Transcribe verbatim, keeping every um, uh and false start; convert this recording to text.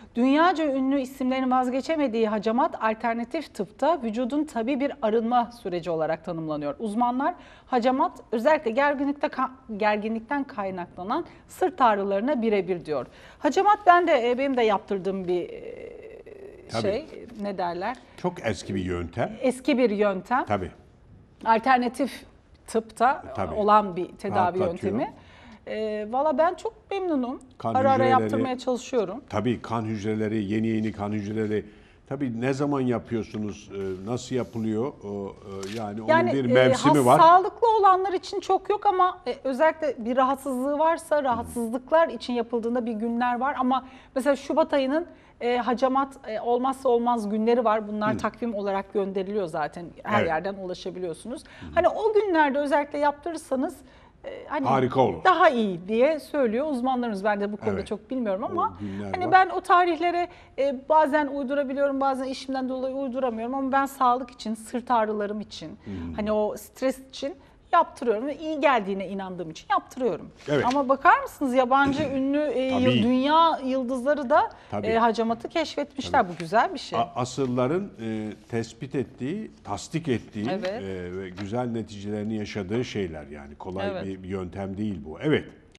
Dünyaca ünlü isimlerin vazgeçemediği hacamat alternatif tıpta vücudun tabii bir arınma süreci olarak tanımlanıyor. Uzmanlar hacamat özellikle gerginlikte, gerginlikten kaynaklanan sırt ağrılarına birebir diyor. Hacamat ben de benim de yaptırdığım bir şey, tabii. Ne derler? Çok eski bir yöntem. Eski bir yöntem. Tabii. Alternatif tıpta tabii. olan bir tedavi yöntemi. E, Valla ben çok memnunum. Kan ara ara yaptırmaya çalışıyorum. Tabii kan hücreleri, yeni yeni kan hücreleri. Tabii ne zaman yapıyorsunuz, nasıl yapılıyor? Yani onun yani, bir mevsimi e, var. Sağlıklı olanlar için çok yok ama e, özellikle bir rahatsızlığı varsa rahatsızlıklar için yapıldığında bir günler var. Ama mesela Şubat ayının e, hacamat e, olmazsa olmaz günleri var. Bunlar Hı. takvim olarak gönderiliyor zaten. Her evet. yerden ulaşabiliyorsunuz. Hı. Hani o günlerde özellikle yaptırırsanız hani harika olur. Daha iyi diye söylüyor uzmanlarımız. Ben de bu konuda evet. çok bilmiyorum ama hani var. Ben o tarihlere e, bazen uydurabiliyorum, bazen işimden dolayı uyduramıyorum ama ben sağlık için, sırt ağrılarım için, hmm. hani o stres için yaptırıyorum ve iyi geldiğine inandığım için yaptırıyorum. Evet. Ama bakar mısınız yabancı ünlü e, dünya yıldızları da e, hacamatı keşfetmişler. Tabii. Bu güzel bir şey. Asırların e, tespit ettiği, tasdik ettiği evet. e, ve güzel neticelerini yaşadığı şeyler yani kolay evet. bir yöntem değil bu. Evet.